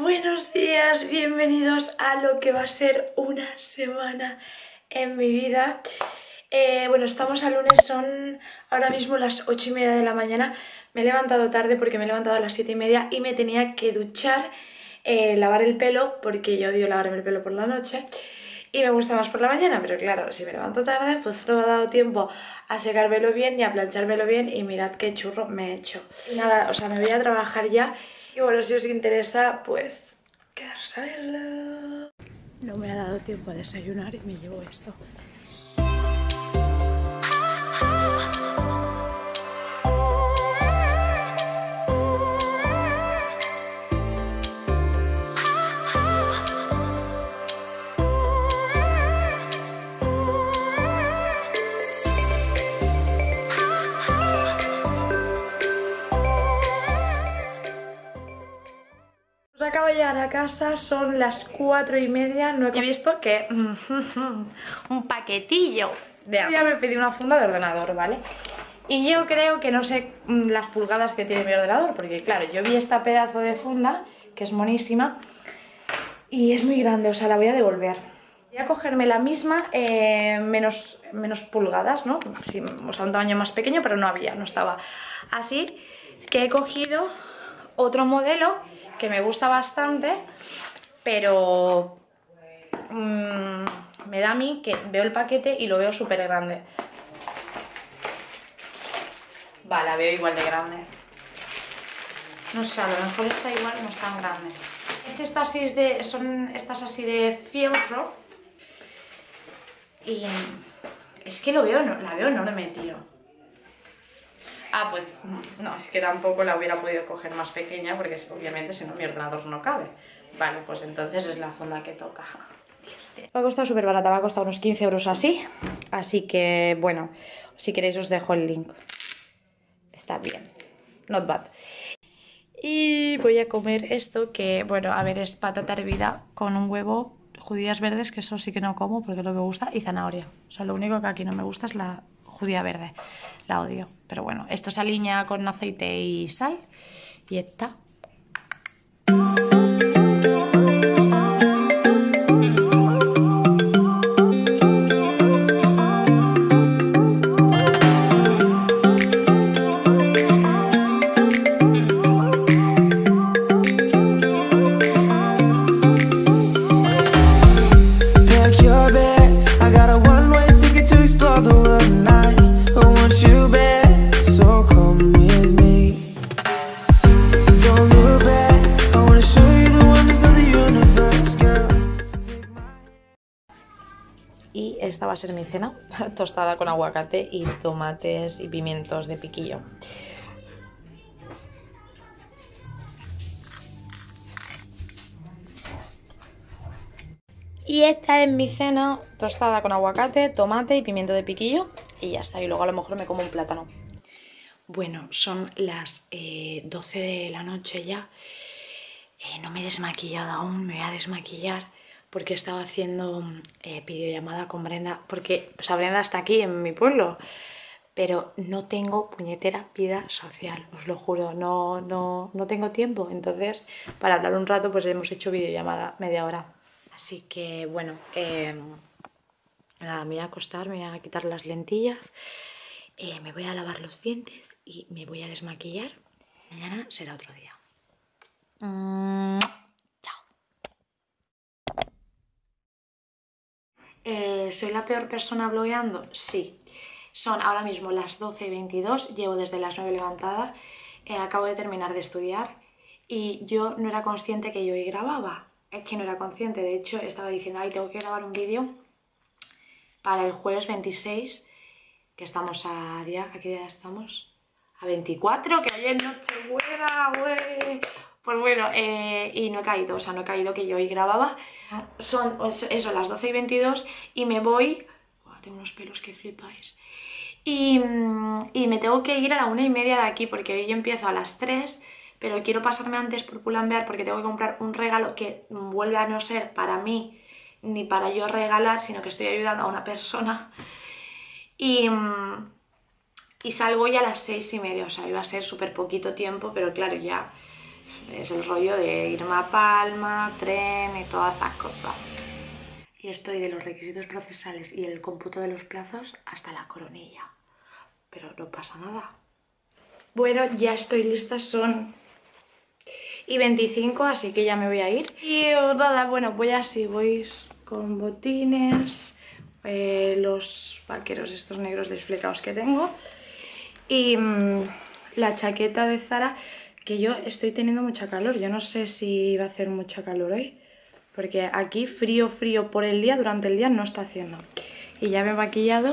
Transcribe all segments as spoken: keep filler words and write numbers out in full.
Buenos días, bienvenidos a lo que va a ser una semana en mi vida. Eh, bueno, estamos a lunes, son ahora mismo las ocho y media de la mañana. Me he levantado tarde porque me he levantado a las siete y media y me tenía que duchar, eh, lavar el pelo, porque yo odio lavarme el pelo por la noche y me gusta más por la mañana, pero claro, si me levanto tarde pues no me ha dado tiempo a secármelo bien ni a planchármelo bien y mirad qué churro me he hecho. Y nada, o sea, me voy a trabajar ya. Y bueno, si os interesa, pues quedaros a verlo. No me ha dado tiempo a desayunar y me llevo esto. Acabo de llegar a casa, son las cuatro y media, no he visto que un paquetillo de agua. Ya me pedí una funda de ordenador, ¿vale? Y yo creo que no sé las pulgadas que tiene mi ordenador, porque claro, yo vi esta pedazo de funda, que es monísima, y es muy grande, o sea, la voy a devolver. Voy a cogerme la misma, eh, menos, menos pulgadas, ¿no? Sí, o sea, un tamaño más pequeño, pero no había, no estaba. Así que he cogido otro modelo que me gusta bastante, pero mmm, me da a mí que veo el paquete y lo veo súper grande. Vale, la veo igual de grande. No sé, a lo mejor está igual, no es tan grande. Es esta así de, son estas así de fieltro. Y es que lo veo, la veo enorme, tío. Ah, pues no, es que tampoco la hubiera podido coger más pequeña porque es, obviamente si no mi ordenador no cabe. Vale, pues entonces es la funda que toca. Me ha costado súper barata, me ha costado unos quince euros así. Así que, bueno, si queréis os dejo el link. Está bien, not bad. Y voy a comer esto que, bueno, a ver, es patata hervida con un huevo, judías verdes, que eso sí que no como porque es lo que me gusta, y zanahoria. O sea, lo único que aquí no me gusta es la judía verde, la odio. Pero bueno, esto se alinea con aceite y sal y está. Y esta va a ser mi cena, tostada con aguacate y tomates y pimientos de piquillo. Y esta es mi cena, tostada con aguacate, tomate y pimiento de piquillo. Y ya está, y luego a lo mejor me como un plátano. Bueno, son las eh, doce de la noche ya. Eh, no me he desmaquillado aún, me voy a desmaquillar porque estaba haciendo eh, videollamada con Brenda, porque, o sea, Brenda está aquí en mi pueblo, pero no tengo puñetera vida social, os lo juro, no, no, no tengo tiempo. Entonces, para hablar un rato, pues hemos hecho videollamada media hora. Así que, bueno, eh, nada, me voy a acostar, me voy a quitar las lentillas, eh, me voy a lavar los dientes y me voy a desmaquillar. Mañana será otro día. Mm, chao. Eh, ¿Soy la peor persona blogueando? Sí. Son ahora mismo las doce y veintidós, llevo desde las nueve levantada, eh, acabo de terminar de estudiar y yo no era consciente que yo hoy grababa. Es que no era consciente, de hecho estaba diciendo, ay, tengo que grabar un vídeo para el jueves veintiséis, que estamos a día, ¿a qué día estamos? A veinticuatro, que hoy es Nochebuena, güey. Pues bueno, eh, y no he caído, o sea, no he caído que yo hoy grababa. Son eso, las doce y veintidós y me voy... Oh, tengo unos pelos que flipáis. Y, y me tengo que ir a la una y media de aquí porque hoy yo empiezo a las tres, pero quiero pasarme antes por Pull&Bear porque tengo que comprar un regalo que vuelve a no ser para mí ni para yo regalar, sino que estoy ayudando a una persona. Y... y salgo ya a las seis y media, o sea, iba a ser súper poquito tiempo, pero claro, ya es el rollo de irme a Palma, tren y todas esas cosas. Y estoy de los requisitos procesales y el cómputo de los plazos hasta la coronilla. Pero no pasa nada. Bueno, ya estoy lista, son y veinticinco, así que ya me voy a ir. Y nada, bueno, voy así, voy con botines, eh, los vaqueros estos negros desflecados que tengo y mmm, la chaqueta de Zara, que yo estoy teniendo mucha calor. Yo no sé si va a hacer mucha calor hoy, porque aquí frío, frío por el día, durante el día no está haciendo. Y ya me he maquillado.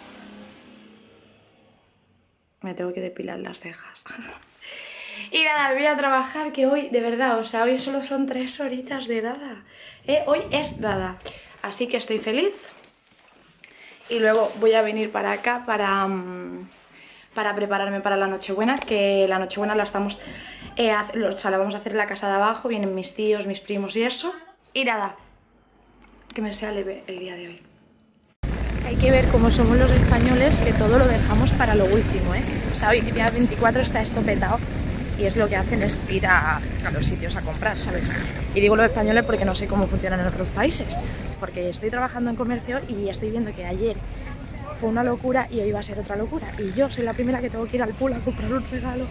Me tengo que depilar las cejas. Y nada, me voy a trabajar, que hoy, de verdad, o sea, hoy solo son tres horitas de nada. ¿Eh? Hoy es nada. Así que estoy feliz. Y luego voy a venir para acá para, um, para prepararme para la Nochebuena, que la Nochebuena la estamos... Eh, o sea, la vamos a hacer en la casa de abajo, vienen mis tíos, mis primos y eso. Y nada, que me sea leve el día de hoy. Hay que ver cómo somos los españoles, que todo lo dejamos para lo último, ¿eh? O sea, hoy día veinticuatro está esto petado y es lo que hacen es ir a, a los sitios a comprar, ¿sabes? Y digo los españoles porque no sé cómo funcionan en otros países, porque estoy trabajando en comercio y estoy viendo que ayer fue una locura y hoy va a ser otra locura. Y yo soy la primera que tengo que ir al pool a comprar un regalo.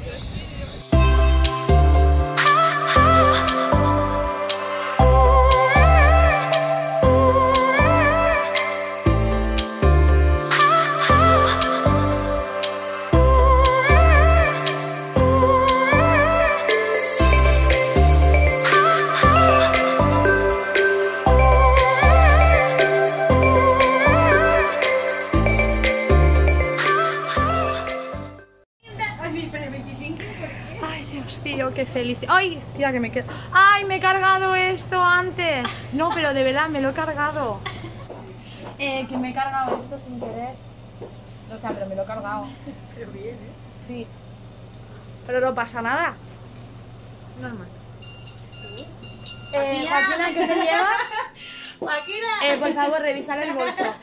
Qué feliz. ¡Ay! Tía, que me quedo. ¡Ay! Me he cargado esto antes. No, pero de verdad me lo he cargado. Eh, que me he cargado esto sin querer. O sea, pero me lo he cargado. Pero bien, ¿eh? Sí. Pero no pasa nada. Normal. Eh, Joaquina, ¿qué te llevas? Joaquina. Eh, por favor, revisar el bolso.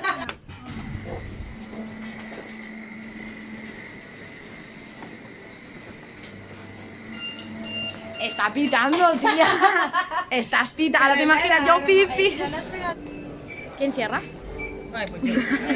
Está pitando, tía. Estás pitando. Ahora te imaginas yo pipi. ¿Quién cierra? Ay, pues yo.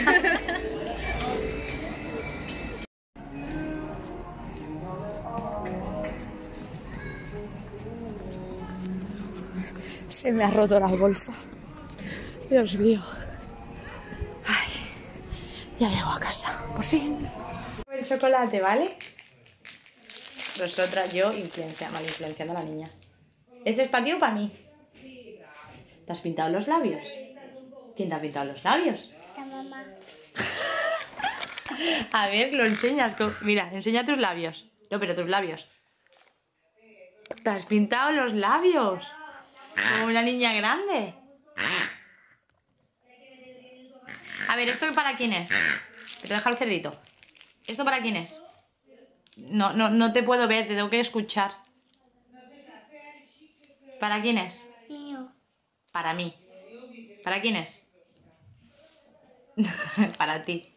Se me ha roto la bolsa. Dios mío. Ay, ya llego a casa, por fin. El chocolate, ¿vale? Vosotras, yo, influencia, mal influenciando a la niña. ¿Este es para ti o para mí? ¿Te has pintado los labios? ¿Quién te ha pintado los labios? La mamá. A ver, lo enseñas. Con... Mira, enseña tus labios. No, pero tus labios. ¿Te has pintado los labios? Como una niña grande. A ver, ¿esto para quién es? Pero deja el cerdito. ¿Esto para quién es? No, no, no te puedo ver, te tengo que escuchar. ¿Para quién es? Mío. Para mí. ¿Para quién es? Para ti.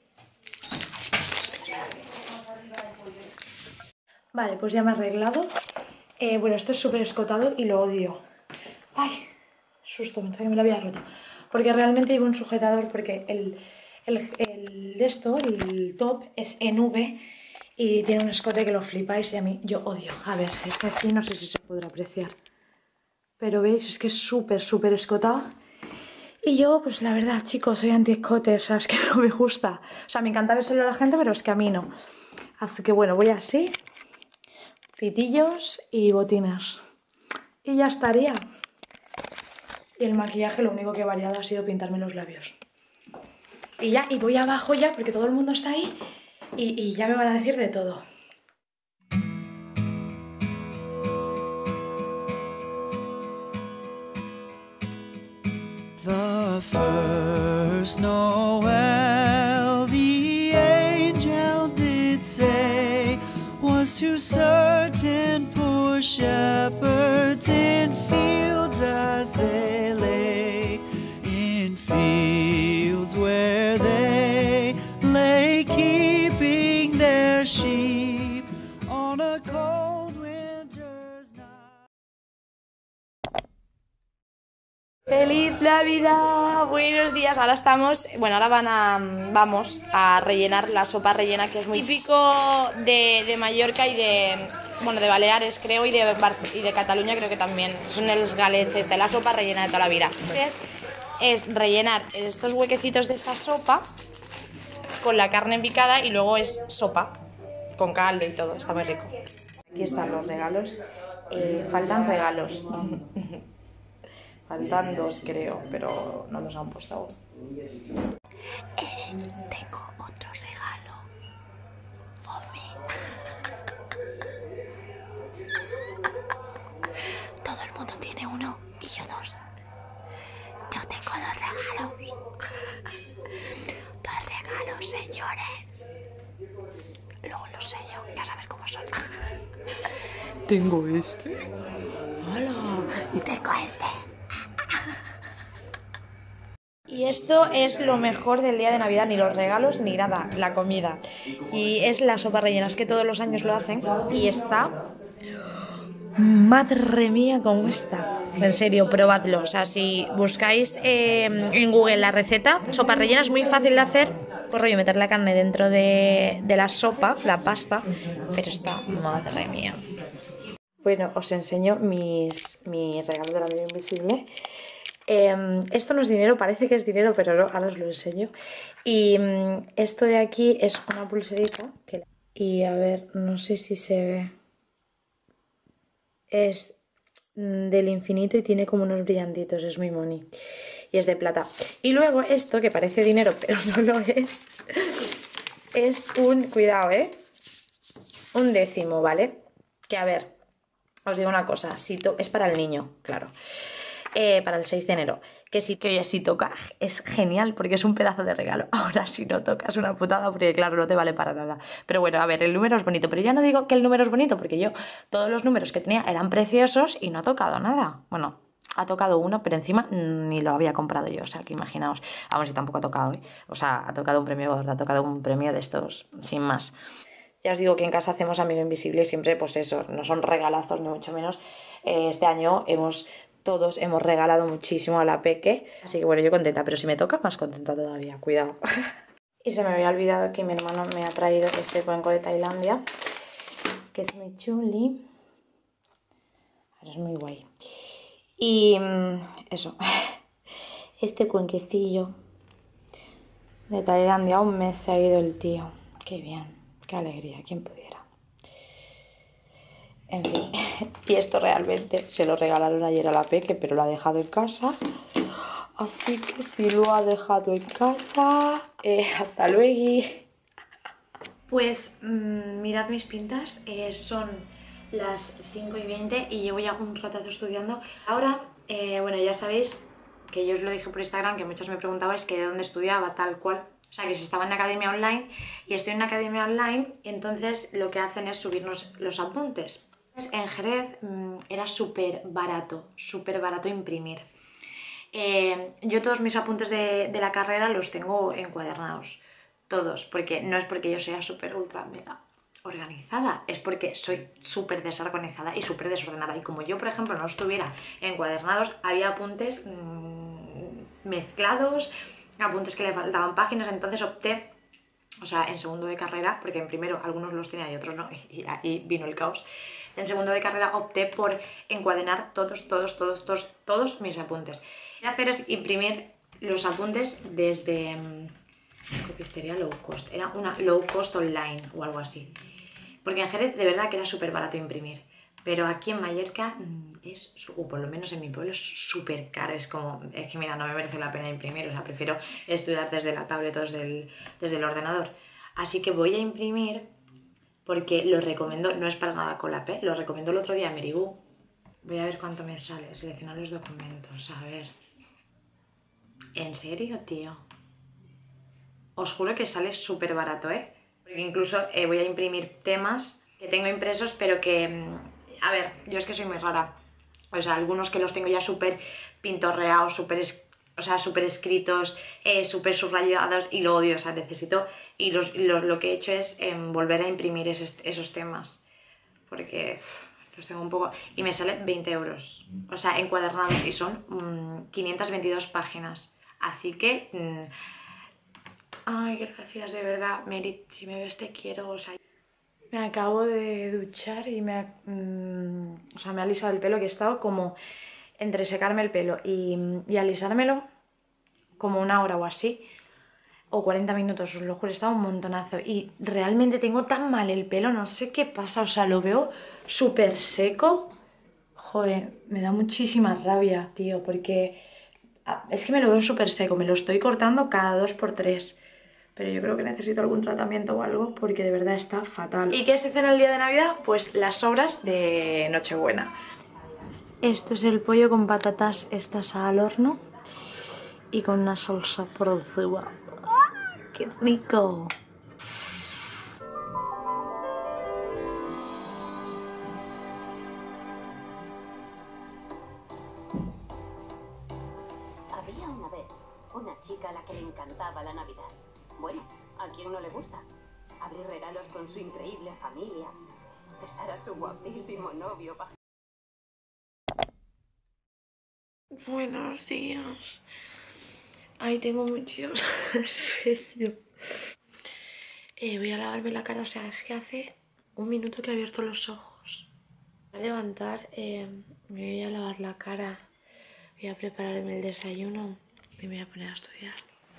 Vale, pues ya me he arreglado. Eh, bueno, esto es súper escotado y lo odio. Ay, susto, pensaba que me lo había roto. Porque realmente llevo un sujetador porque el, el, el de esto, el top, es en V y tiene un escote que lo flipáis y a mí yo odio. A ver, es que aquí no sé si se podrá apreciar. Pero veis, es que es súper, súper escotado. Y yo, pues la verdad, chicos, soy anti-escote, o sea, es que no me gusta. O sea, me encanta vérselo a la gente, pero es que a mí no. Así que bueno, voy así. Pitillos y botines. Y ya estaría. Y el maquillaje lo único que he variado ha sido pintarme los labios. Y ya, y voy abajo ya, porque todo el mundo está ahí. Y, y ya me van a decir de todo. The first Noel, the angel did say, was to certain poor shepherds in fields as they lay, in fields where they lay keeping their sheep on a cold winter's night. ¡Feliz Navidad! Buenos días, ahora estamos, bueno, ahora van a, vamos a rellenar la sopa rellena, que es muy típico de, de Mallorca y de, bueno, de Baleares creo, y de, y de Cataluña creo que también, son los galets, esta, la sopa rellena de toda la vida. Entonces, es rellenar estos huequecitos de esta sopa con la carne picada y luego es sopa, con caldo y todo, está muy rico. Aquí están los regalos, eh, faltan regalos. Faltan dos, creo, pero no los han puesto aún. Eh, tengo otro regalo. For me. Todo el mundo tiene uno y yo dos. Yo tengo dos regalos. Dos regalos, señores. Luego los sello, ya saber cómo son. Tengo este. Hola. Y tengo este. Y esto es lo mejor del día de Navidad, ni los regalos ni nada, la comida. Y es la sopa rellena, es que todos los años lo hacen y está... Madre mía, cómo está. En serio, probadlo. O sea, si buscáis eh, en Google la receta, sopa rellena es muy fácil de hacer. Pues rollo, meter la carne dentro de, de la sopa, la pasta, pero está, madre mía. Bueno, os enseño mis, mi regalo de la amiga invisible. Eh, esto no es dinero, parece que es dinero, pero no, ahora os lo enseño. Y um, esto de aquí es una pulserita. Que... Y a ver, no sé si se ve. Es del infinito y tiene como unos brillantitos, es muy moni. Y es de plata. Y luego esto, que parece dinero, pero no lo es, es un, cuidado, ¿eh? Un décimo, ¿vale? Que a ver, os digo una cosa, si to... es para el niño, claro. Eh, para el seis de enero, que si, que oye, si toca es genial porque es un pedazo de regalo. Ahora si no toca es una putada porque claro, no te vale para nada. Pero bueno, a ver, el número es bonito, pero ya no digo que el número es bonito porque yo todos los números que tenía eran preciosos y no ha tocado nada. Bueno, ha tocado uno, pero encima ni lo había comprado yo, o sea que imaginaos, vamos, y tampoco ha tocado, ¿eh? O sea, ha tocado un premio gordo, ha tocado un premio de estos, sin más. Ya os digo que en casa hacemos Amigo Invisible y siempre pues eso, no son regalazos ni mucho menos. Eh, este año hemos... Todos hemos regalado muchísimo a la peque, así que bueno, yo contenta, pero si me toca, más contenta todavía, cuidado. Y se me había olvidado que mi hermano me ha traído este cuenco de Tailandia, que es muy chuli. Ahora es muy guay. Y eso, este cuenquecillo de Tailandia, un mes se ha ido el tío. Qué bien, qué alegría, quién pudiera. En fin, y esto realmente se lo regalaron ayer a la peque, pero lo ha dejado en casa. Así que si lo ha dejado en casa, eh, hasta luego. Pues mmm, mirad mis pintas, eh, son las cinco y veinte y llevo ya un ratazo estudiando. Ahora, eh, bueno, ya sabéis que yo os lo dije por Instagram, que muchos me preguntabais que de dónde estudiaba, tal cual. O sea, que si estaba en la academia online y estoy en una academia online, entonces lo que hacen es subirnos los apuntes. En Jerez mmm, era súper barato, súper barato imprimir. Eh, yo todos mis apuntes de, de la carrera los tengo encuadernados, todos, porque no es porque yo sea súper ultra mega organizada, es porque soy súper desorganizada y súper desordenada. Y como yo, por ejemplo, no estuviera encuadernados, había apuntes mmm, mezclados, apuntes que le faltaban páginas, entonces opté, o sea, en segundo de carrera, porque en primero algunos los tenía y otros no, y ahí vino el caos. En segundo de carrera opté por encuadernar todos, todos, todos, todos, todos mis apuntes. Lo que voy a hacer es imprimir los apuntes desde um, copistería low cost, era una low cost online o algo así. Porque en Jerez de verdad que era súper barato imprimir, pero aquí en Mallorca es, o por lo menos en mi pueblo, es súper caro. Es como, es que mira, no me merece la pena imprimir, o sea, prefiero estudiar desde la tablet o desde el, desde el ordenador. Así que voy a imprimir, porque lo recomiendo, no es para nada Colap, ¿eh? Lo recomiendo el otro día en Meribú. Voy a ver cuánto me sale, seleccionar los documentos, a ver. ¿En serio, tío? Os juro que sale súper barato, ¿eh? Porque incluso eh, voy a imprimir temas que tengo impresos, pero que... A ver, yo es que soy muy rara. O sea, algunos que los tengo ya súper pintorreados, súper... O sea, súper escritos, eh, súper subrayados y lo odio, o sea, necesito... Y los, los, lo que he hecho es eh, volver a imprimir esos, esos temas. Porque, uff, Los tengo un poco... Y me sale veinte euros. O sea, encuadernados. Y son mmm, quinientas veintidós páginas. Así que... Mmm... Ay, gracias, de verdad. Merit, si me ves te quiero. O sea, me acabo de duchar y me ha... Mmm, o sea, me ha alisado el pelo, que he estado como entre secarme el pelo y, y alisármelo como una hora o así. O cuarenta minutos, os lo juro, he estado un montonazo. Y realmente tengo tan mal el pelo, no sé qué pasa. O sea, lo veo súper seco. Joder, me da muchísima rabia, tío, porque es que me lo veo súper seco. Me lo estoy cortando cada dos por tres. Pero yo creo que necesito algún tratamiento o algo, porque de verdad está fatal. ¿Y qué se cena el día de Navidad? Pues las sobras de Nochebuena. Esto es el pollo con patatas estas al horno y con una salsa por encima. ¡Qué rico! Había una vez una chica a la que le encantaba la Navidad. Bueno, ¿a quién no le gusta? Abrir regalos con su increíble familia, besar a su guapísimo novio. Buenos días. Ay, tengo muchos. En serio. Eh, voy a lavarme la cara. O sea, es que hace un minuto que he abierto los ojos. Voy a levantar, eh, me voy a lavar la cara. Voy a prepararme el desayuno y me voy a poner a estudiar.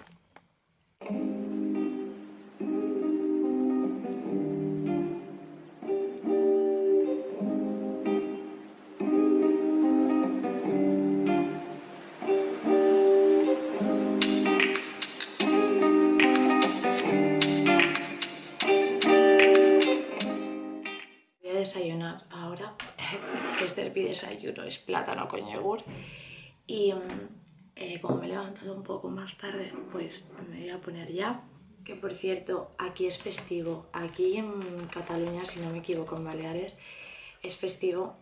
Desayunar ahora, que este es mi desayuno, es plátano con yogur. Y eh, como me he levantado un poco más tarde, pues me voy a poner ya. Que por cierto, aquí es festivo, aquí en Cataluña, si no me equivoco, en Baleares, es festivo.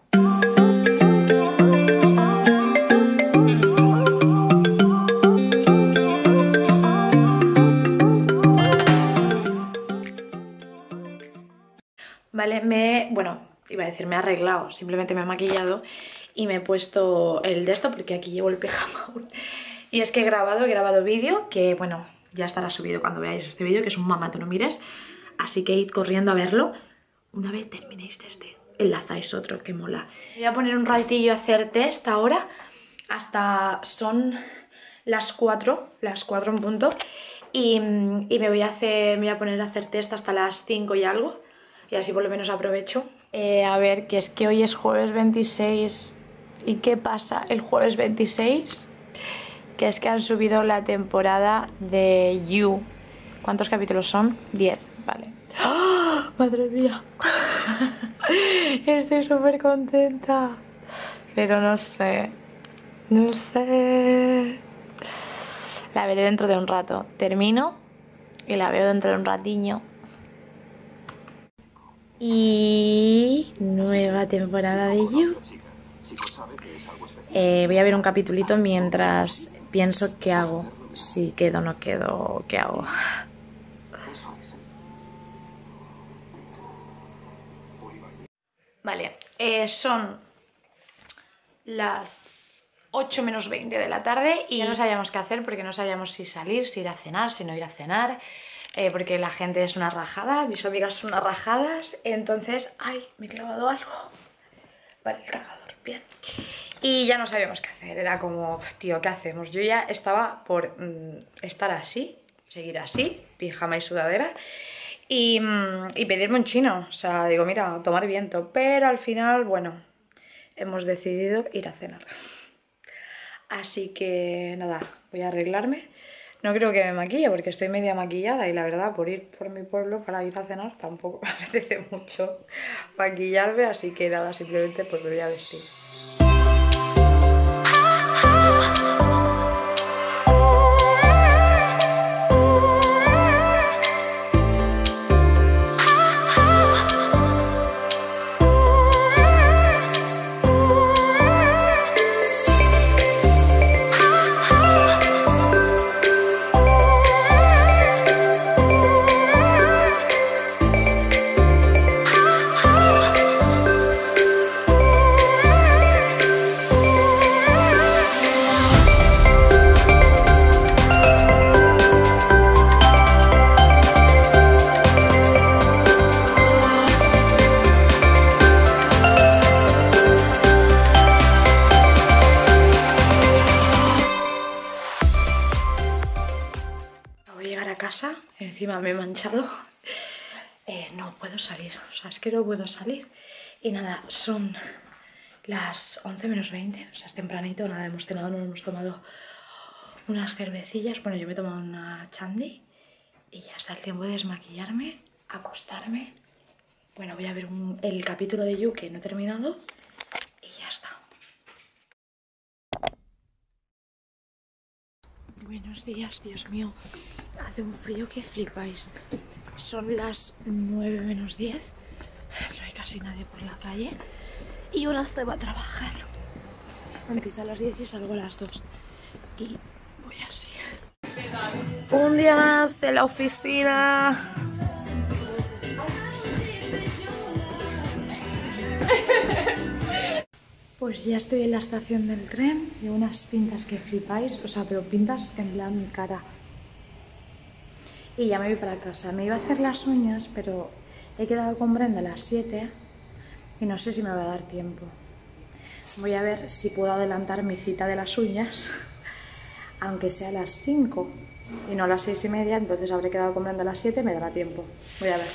Vale, me... Bueno, iba a decir, me he arreglado, simplemente me he maquillado y me he puesto el de esto porque aquí llevo el pijama aún. Y es que he grabado, he grabado vídeo, que bueno, ya estará subido cuando veáis este vídeo, que es un mamá, tú no mires. Así que id corriendo a verlo. Una vez terminéis este, enlazáis otro, que mola. Voy a poner un ratillo a hacer test ahora, hasta son las cuatro, las cuatro en punto. Y, y me, voy a hacer, me voy a poner a hacer test hasta las cinco y algo. Y así por lo menos aprovecho. Eh, a ver, que es que hoy es jueves veintiséis. ¿Y qué pasa el jueves veintiséis? Que es que han subido la temporada de You. ¿Cuántos capítulos son? diez, vale. ¡Oh, madre mía! Estoy súper contenta. Pero no sé. No sé. La veré dentro de un rato. Termino y la veo dentro de un ratiño. Y nueva temporada de You. Eh, voy a ver un capitulito mientras pienso qué hago. Si quedo o no quedo, qué hago. Vale, eh, son las ocho menos veinte de la tarde y ya no sabíamos qué hacer porque no sabíamos si salir, si ir a cenar, si no ir a cenar. Eh, porque la gente es una rajada, mis amigas son unas rajadas, entonces, ay, me he clavado algo. Vale, el cargador, bien. Y ya no sabíamos qué hacer, era como, tío, ¿qué hacemos? Yo ya estaba por mmm, estar así, seguir así, pijama y sudadera, y, mmm, y pedirme un chino. O sea, digo, mira, tomar viento, pero al final, bueno, hemos decidido ir a cenar. Así que, nada, voy a arreglarme. No creo que me maquille porque estoy media maquillada y la verdad por ir por mi pueblo para ir a cenar tampoco me apetece mucho maquillarme, así que nada, simplemente pues me voy a vestir. encima me he manchado, eh, no puedo salir, o sea, es que no puedo salir. Y nada, son las once menos veinte, o sea, es tempranito, nada, hemos cenado, nos hemos tomado unas cervecillas, bueno, yo me he tomado una chandy y ya está el tiempo de desmaquillarme, acostarme. Bueno, voy a ver un, el capítulo de You que no he terminado y ya está. Buenos días, Dios mío, hace un frío que flipáis. Son las nueve menos diez, no hay casi nadie por la calle y ahora se va a trabajar. Empiezo a las diez y salgo a las dos y voy así. Un día más en la oficina. Pues ya estoy en la estación del tren y unas pintas que flipáis, o sea, pero pintas en plan mi cara. Y ya me voy para casa. Me iba a hacer las uñas, pero he quedado con Brenda a las siete y no sé si me va a dar tiempo. Voy a ver si puedo adelantar mi cita de las uñas, aunque sea a las cinco y no a las seis y media, entonces habré quedado con Brenda a las siete, me dará tiempo. Voy a ver.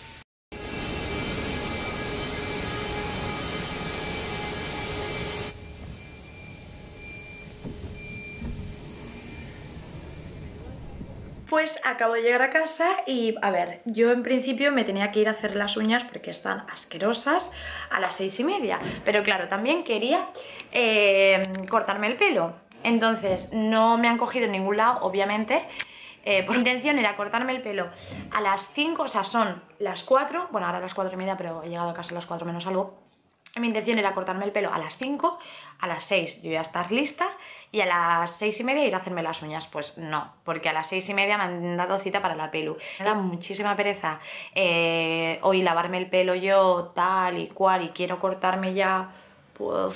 Pues acabo de llegar a casa y, a ver, yo en principio me tenía que ir a hacer las uñas porque están asquerosas a las seis y media. Pero claro, también quería eh, cortarme el pelo. Entonces no me han cogido en ningún lado, obviamente. Eh, por intención era cortarme el pelo a las cinco, o sea, son las cuatro. Bueno, ahora las cuatro y media, pero he llegado a casa a las cuatro menos algo. Mi intención era cortarme el pelo a las cinco, a las seis yo iba a estar lista y a las seis y media ir a hacerme las uñas. Pues no, porque a las seis y media me han dado cita para la pelu. Me da muchísima pereza eh, hoy lavarme el pelo yo, tal y cual, y quiero cortarme ya, pues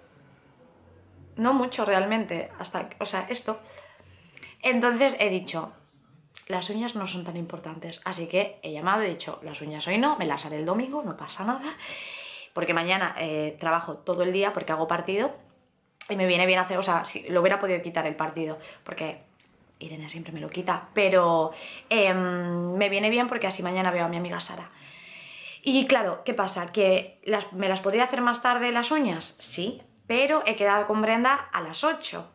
no mucho realmente, hasta, o sea, esto. Entonces he dicho, las uñas no son tan importantes, así que he llamado y he dicho, las uñas hoy no, me las haré el domingo, no pasa nada. Porque mañana eh, trabajo todo el día porque hago partido y me viene bien hacer, o sea, si lo hubiera podido quitar el partido, porque Irene siempre me lo quita, pero eh, me viene bien porque así mañana veo a mi amiga Sara. Y claro, ¿qué pasa? ¿Que las, me las podría hacer más tarde las uñas? Sí, pero he quedado con Brenda a las ocho.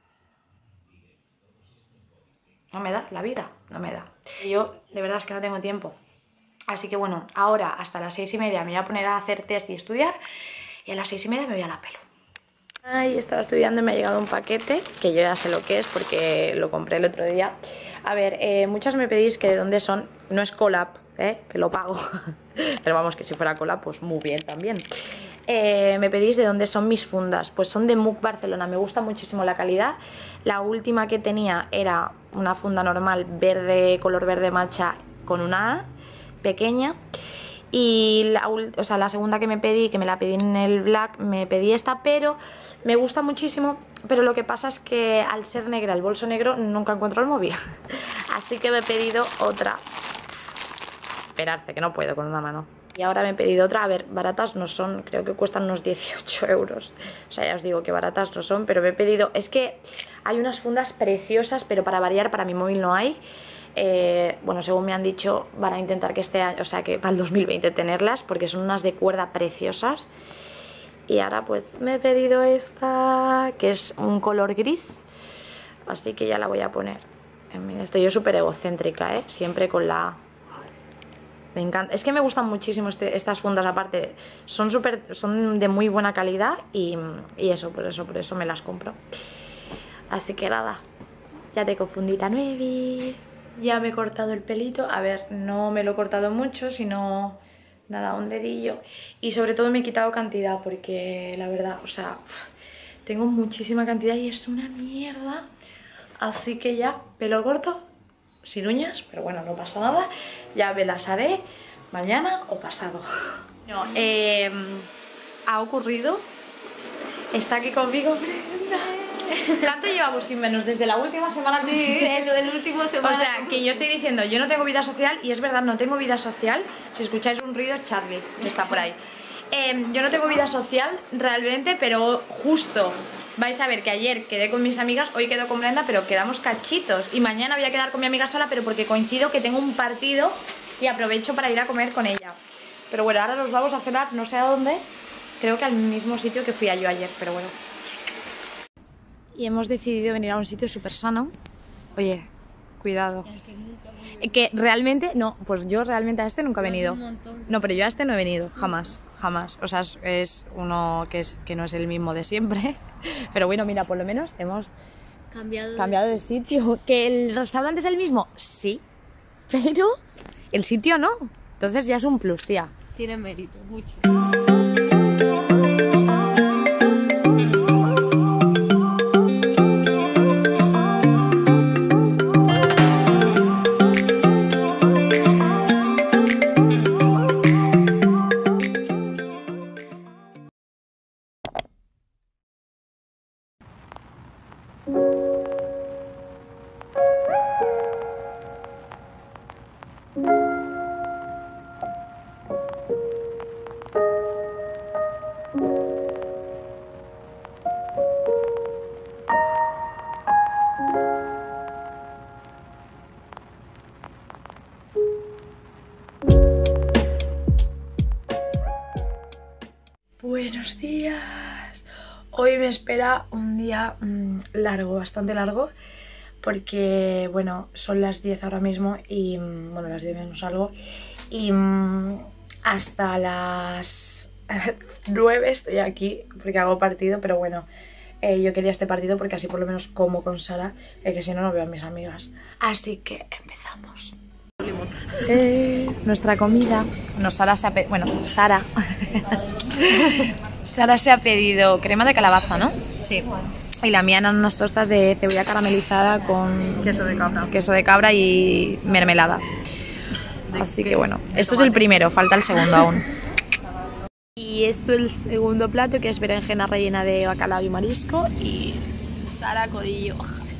No me da la vida, no me da. Yo de verdad es que no tengo tiempo. Así que bueno, ahora hasta las seis y media me voy a poner a hacer test y estudiar y a las seis y media me voy a la pelo. Ay, estaba estudiando y me ha llegado un paquete que yo ya sé lo que es porque lo compré el otro día. A ver, eh, muchas me pedís que de dónde son, no es Collab, ¿eh? Que lo pago, pero vamos, que si fuera Collab pues muy bien también. Eh, me pedís de dónde son mis fundas, pues son de Muc Barcelona, me gusta muchísimo la calidad. La última que tenía era una funda normal, verde, color verde matcha con una A pequeña, y la, o sea, la segunda que me pedí, que me la pedí en el black, me pedí esta, pero me gusta muchísimo, pero lo que pasa es que al ser negra, el bolso negro, nunca encuentro el móvil, así que me he pedido otra. Esperarse, que no puedo con una mano. Y ahora me he pedido otra, a ver, baratas no son, creo que cuestan unos dieciocho euros, o sea, ya os digo que baratas no son, pero me he pedido, es que hay unas fundas preciosas, pero para variar, para mi móvil no hay. Eh, bueno, según me han dicho, van a intentar que este año, o sea, que para el dos mil veinte tenerlas, porque son unas de cuerda preciosas. Y ahora pues me he pedido esta, que es un color gris, así que ya la voy a poner. Estoy yo súper egocéntrica, ¿eh? Siempre con la... Me encanta, es que me gustan muchísimo este, estas fundas, aparte son súper, son de muy buena calidad y, y eso, por eso, por eso me las compro. Así que nada, ya tengo fundita nueva. Ya me he cortado el pelito, a ver, no me lo he cortado mucho, sino nada, un dedillo. Y sobre todo me he quitado cantidad porque la verdad, o sea, tengo muchísima cantidad y es una mierda. Así que ya, pelo corto, sin uñas, pero bueno, no pasa nada. Ya me las haré mañana o pasado. No, eh, ha ocurrido, está aquí conmigo Brenda. ¿Cuánto llevamos sin menos? Desde la última semana. Sí, el, el último semana. O sea, que yo estoy diciendo, yo no tengo vida social, y es verdad, no tengo vida social. Si escucháis un ruido es Charlie, que está por ahí. Eh, yo no tengo vida social realmente, pero justo vais a ver que ayer quedé con mis amigas, hoy quedo con Brenda, pero quedamos cachitos. Y mañana voy a quedar con mi amiga sola, pero porque coincido que tengo un partido y aprovecho para ir a comer con ella. Pero bueno, ahora nos vamos a cenar, no sé a dónde, creo que al mismo sitio que fui a yo ayer, pero bueno. Y hemos decidido venir a un sitio súper sano. Oye, cuidado. Que realmente, no, pues yo realmente a este nunca he venido. No, pero yo a este no he venido, jamás, jamás. O sea, es, es uno que, es, que no es el mismo de siempre. Pero bueno, mira, por lo menos hemos Cambiado, cambiado de sitio. ¿Que el restaurante es el mismo? Sí, pero el sitio no. Entonces ya es un plus, tía. Tiene mérito, mucho. Buenos días. Hoy me espera un día mmm, largo, bastante largo, porque bueno, son las diez ahora mismo y bueno, las diez menos algo y mmm, hasta las nueve estoy aquí porque hago partido, pero bueno, eh, yo quería este partido porque así por lo menos como con Sara, eh, que si no no veo a mis amigas. Así que empezamos. Eh, nuestra comida. No, Sara se ha pedido. Bueno, Sara. Sara se ha pedido crema de calabaza, ¿no? Sí. Y la mía eran unas tostas de cebolla caramelizada con Queso de cabra. queso de cabra y mermelada. Así que bueno, esto es el primero, falta el segundo aún. Y esto es el segundo plato, que es berenjena rellena de bacalao y marisco. Y Sara, codillo.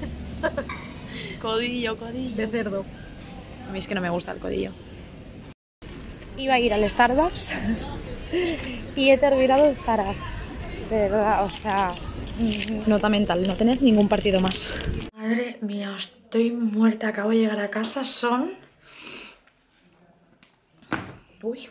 Codillo, codillo. De cerdo. A mí es que no me gusta el codillo. Iba a ir al Starbucks y he terminado en Zara. De verdad, o sea, nota mental, no tener ningún partido más. Madre mía, estoy muerta. Acabo de llegar a casa, son... Uy...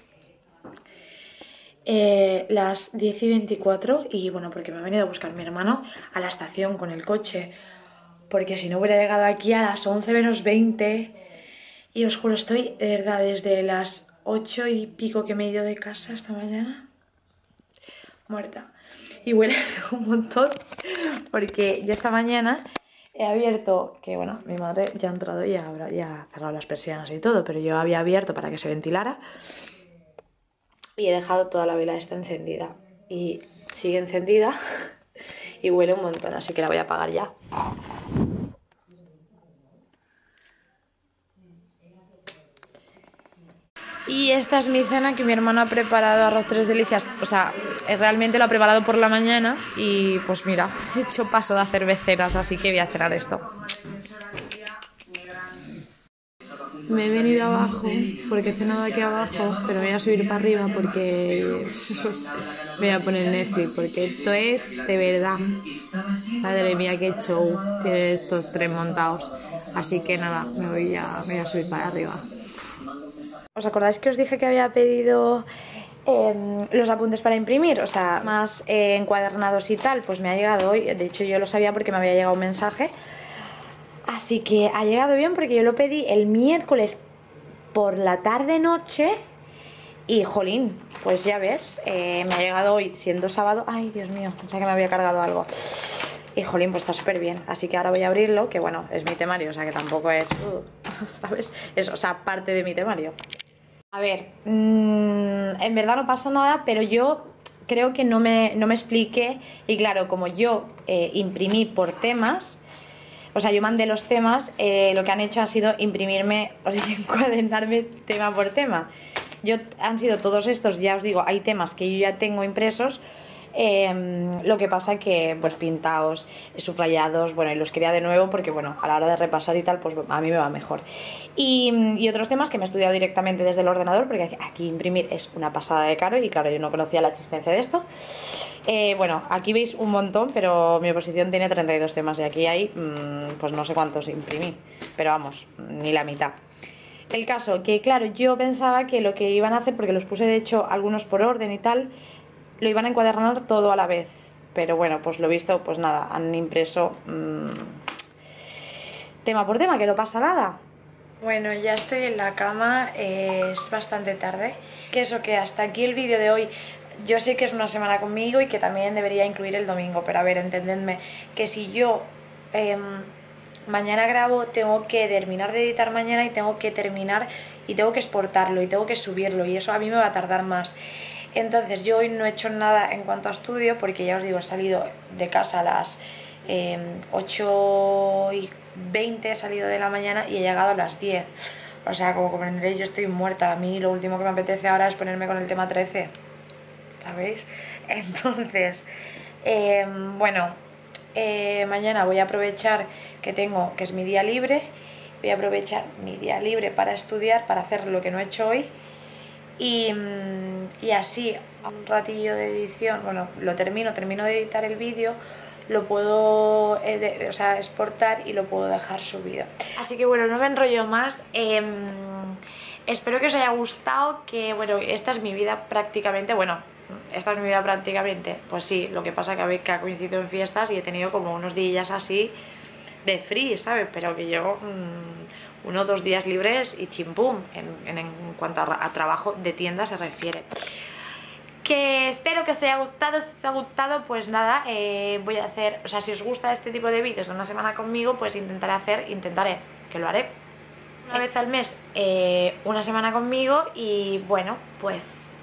Eh, las diez y veinticuatro y bueno, porque me ha venido a buscar mi hermano a la estación con el coche, porque si no hubiera llegado aquí a las once menos veinte. Y os juro, estoy de verdad desde las ocho y pico que me he ido de casa esta mañana muerta. Y huele un montón porque ya esta mañana he abierto, que bueno, mi madre ya ha entrado y ya, habrá, ya ha cerrado las persianas y todo, pero yo había abierto para que se ventilara y he dejado toda la vela esta encendida y sigue encendida y huele un montón, así que la voy a apagar ya. Y esta es mi cena, que mi hermano ha preparado arroz tres delicias. O sea, realmente lo ha preparado por la mañana y pues mira, he hecho paso de hacer beceras, así que voy a cenar esto. Me he venido abajo porque he cenado aquí abajo, pero me voy a subir para arriba porque me voy a poner Netflix, porque esto es de verdad. Madre mía, qué show tiene estos tres montados. Así que nada, me voy a, me voy a subir para arriba. ¿Os acordáis que os dije que había pedido eh, los apuntes para imprimir? O sea, más eh, encuadernados y tal, pues me ha llegado hoy. De hecho yo lo sabía porque me había llegado un mensaje. Así que ha llegado bien porque yo lo pedí el miércoles por la tarde-noche. Y jolín, pues ya ves, eh, me ha llegado hoy siendo sábado. Ay, Dios mío, pensaba que me había cargado algo. Y jolín, pues está súper bien. Así que ahora voy a abrirlo, que bueno, es mi temario, o sea que tampoco es... Uh, ¿sabes? Es, o sea, parte de mi temario. A ver, mmm, en verdad no pasa nada, pero yo creo que no me, no me expliqué. Y claro, como yo eh, imprimí por temas, o sea, yo mandé los temas, eh, lo que han hecho ha sido imprimirme, o sea, encuadernarme tema por tema. Yo han sido todos estos, ya os digo, hay temas que yo ya tengo impresos, Eh, lo que pasa que pues pintados, subrayados, bueno, y los quería de nuevo porque bueno, a la hora de repasar y tal, pues a mí me va mejor. Y, y otros temas que me he estudiado directamente desde el ordenador, porque aquí, aquí imprimir es una pasada de caro y claro, yo no conocía la existencia de esto. Eh, bueno, aquí veis un montón, pero mi oposición tiene treinta y dos temas y aquí hay, mmm, pues no sé cuántos imprimí, pero vamos, ni la mitad. El caso, que claro, yo pensaba que lo que iban a hacer, porque los puse de hecho algunos por orden y tal, lo iban a encuadernar todo a la vez, pero bueno, pues lo visto, pues nada, han impreso mmm, tema por tema, que no pasa nada. Bueno, ya estoy en la cama, eh, es bastante tarde, que eso, que hasta aquí el vídeo de hoy. Yo sé que es una semana conmigo y que también debería incluir el domingo, pero a ver, entendedme, que si yo eh, mañana grabo, tengo que terminar de editar mañana y tengo que terminar y tengo que exportarlo y tengo que subirlo y eso a mí me va a tardar más. Entonces yo hoy no he hecho nada en cuanto a estudio porque ya os digo, he salido de casa a las eh, ocho y veinte, he salido de la mañana y he llegado a las diez. O sea, como comprenderéis, yo estoy muerta. A mí lo último que me apetece ahora es ponerme con el tema trece, ¿sabéis? Entonces, eh, bueno, eh, mañana voy a aprovechar que tengo, que es mi día libre, voy a aprovechar mi día libre para estudiar, para hacer lo que no he hecho hoy. Y, y así, un ratillo de edición, bueno, lo termino, termino de editar el vídeo, lo puedo eh, de, o sea, exportar y lo puedo dejar subido. Así que bueno, no me enrollo más. Eh, espero que os haya gustado, que bueno, esta es mi vida prácticamente, bueno, esta es mi vida prácticamente, pues sí, lo que pasa que a ver que ha coincidido en fiestas y he tenido como unos días así de free, ¿sabes? Pero que yo mmm, uno o dos días libres y chimpum en, en, en cuanto a, a trabajo de tienda se refiere. Que espero que os haya gustado. Si os ha gustado, pues nada, eh, voy a hacer, o sea, si os gusta este tipo de vídeos de una semana conmigo, pues intentaré hacer, intentaré, que lo haré una vez al mes, eh, una semana conmigo y bueno, pues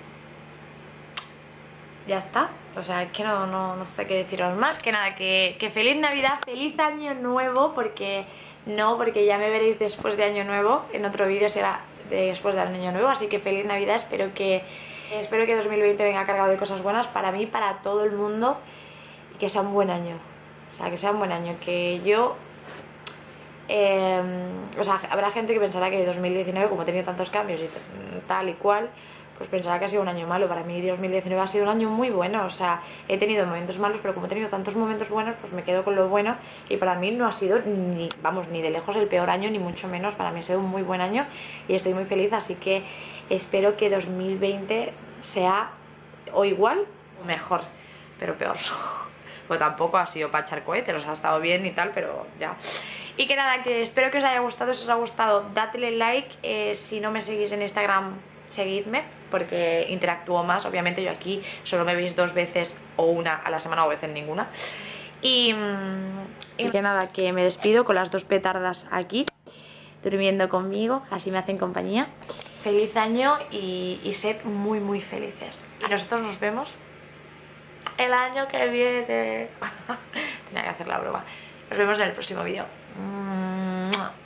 ya está. O sea, es que no, no, no sé qué deciros más. Que nada, que, que feliz Navidad, feliz Año Nuevo, porque no, porque ya me veréis después de Año Nuevo. En otro vídeo será después del Año Nuevo, así que feliz Navidad. Espero que, espero que dos mil veinte venga cargado de cosas buenas para mí, para todo el mundo, y que sea un buen año. O sea, que sea un buen año. Que yo... Eh, o sea, habrá gente que pensará que dos mil diecinueve, como he tenido tantos cambios y tal y cual, pues pensará que ha sido un año malo. Para mí dos mil diecinueve ha sido un año muy bueno. O sea, he tenido momentos malos, pero como he tenido tantos momentos buenos, pues me quedo con lo bueno. Y para mí no ha sido ni, vamos, ni de lejos el peor año, ni mucho menos. Para mí ha sido un muy buen año y estoy muy feliz. Así que espero que dos mil veinte sea o igual o mejor, pero peor. Pues tampoco ha sido para echar cohetes, o sea, ha estado bien y tal, pero ya. Y que nada, que espero que os haya gustado. Si os ha gustado, dadle like. Eh, si no me seguís en Instagram, seguidme, porque interactúo más. Obviamente yo aquí solo me veis dos veces o una a la semana o veces ninguna. Y, y que nada, que me despido con las dos petardas aquí durmiendo conmigo, así me hacen compañía. Feliz año y, y sed muy muy felices. Y nosotros nos vemos el año que viene. Tenía que hacer la broma. Nos vemos en el próximo vídeo.